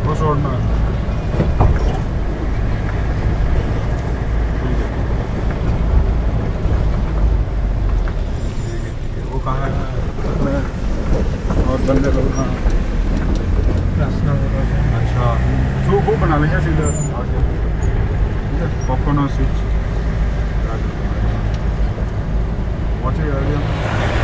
उस रोड में वो कहाँ है और बंदे लोग हाँ अच्छा सूप वो बना लेंगे सीधे आगे पॉपकॉर्न और चिप्स बहुत ही